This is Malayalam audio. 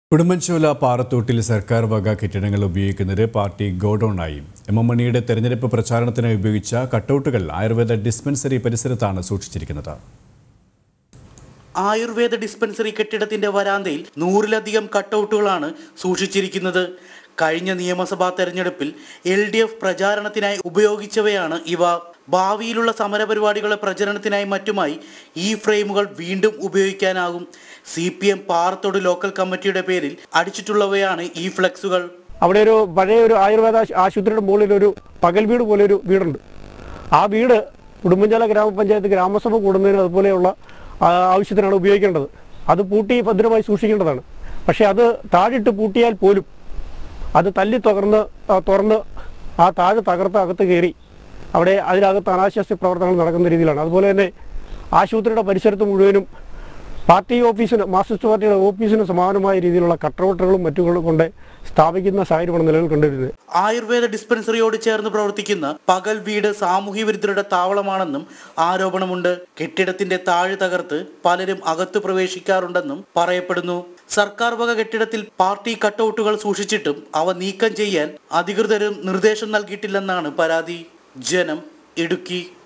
ഉടുമ്പൻചോല പാറത്തോട്ടിൽ സർക്കാർ വക കെട്ടിടങ്ങൾ ഉപയോഗിക്കുന്നത് പാർട്ടി ഗോഡൌണായി. എം മണിയുടെ തെരഞ്ഞെടുപ്പ് പ്രചാരണത്തിനായി ഉപയോഗിച്ച കട്ടൗട്ടുകൾ ആയുർവേദ ഡിസ്പെൻസറി പരിസരത്താണ് സൂക്ഷിച്ചിരിക്കുന്നത്. ആയുർവേദ ഡിസ്പെൻസറി കെട്ടിടത്തിന്റെ വരാന്തയിൽ 100-ലധികം കട്ടൗട്ടുകളാണ് സൂക്ഷിച്ചിരിക്കുന്നത്. കഴിഞ്ഞ നിയമസഭാ തെരഞ്ഞെടുപ്പിൽ LDF പ്രചാരണത്തിനായി ഉപയോഗിച്ചവയാണ് ഇവ. ഭാവിയിലുള്ള സമരപരിപാടികളുടെ പ്രചരണത്തിനായി മറ്റുമായി ഈ ഫ്രെയിമുകൾ വീണ്ടും ഉപയോഗിക്കാനാകും. CPM പാറത്തോട് ലോക്കൽ കമ്മിറ്റിയുടെ പേരിൽ അടിച്ചിട്ടുള്ളവയാണ് ഈ ഫ്ലെക്സുകൾ. അവിടെ ഒരു പഴയ ഒരു ആയുർവേദ ആശുപത്രിയുടെ മുകളിൽ ഒരു പകൽ വീട് പോലെ ഒരു വീടുണ്ട്. ആ വീട് ഉടുമ്പൻചോല ഗ്രാമപഞ്ചായത്ത് ഗ്രാമസഭ കൂടുന്നതിന് അതുപോലെയുള്ള ആവശ്യത്തിനാണ് ഉപയോഗിക്കേണ്ടത്. അത് പൂട്ടി ഭദ്രമായി സൂക്ഷിക്കേണ്ടതാണ്. പക്ഷേ അത് താഴിട്ട് പൂട്ടിയാൽ പോലും അത് തല്ലി തുറന്ന് ആ താഴ് തകർത്ത് അകത്ത് കയറി അവിടെ അതിനകത്ത് അനാശാസ്യ പ്രവർത്തനങ്ങൾ നടക്കുന്ന രീതിയിലാണ്. അതുപോലെ തന്നെ ആശുപത്രിയുടെ പരിസരത്ത് മുഴുവനും പാർട്ടി ഓഫീസിന് മാർക്സിസ്റ്റ് പാർട്ടിയുടെ ഓഫീസിന് സമാനമായ രീതിയിലുള്ള കട്ടൗട്ടുകളും മറ്റുകളും കൊണ്ട് സ്ഥാപിക്കുന്ന സാഹചര്യമാണ് നിലവിൽ കണ്ടുവരുന്നത്. ആയുർവേദ ഡിസ്പെൻസറിയോട് ചേർന്ന് പ്രവർത്തിക്കുന്ന പകൽ വീട് സാമൂഹ്യ വിരുദ്ധരുടെ താവളമാണെന്നും ആരോപണമുണ്ട്. കെട്ടിടത്തിന്റെ താഴ് തകർത്ത് പലരും അകത്ത് പ്രവേശിക്കാറുണ്ടെന്നും പറയപ്പെടുന്നു. സർക്കാർ വക കെട്ടിടത്തിൽ പാർട്ടി കട്ടൗട്ടുകൾ സൂക്ഷിച്ചിട്ടും അവ നീക്കം ചെയ്യാൻ അധികൃതരും നിർദ്ദേശം നൽകിയിട്ടില്ലെന്നാണ് പരാതി. ജനം, ഇടുക്കി.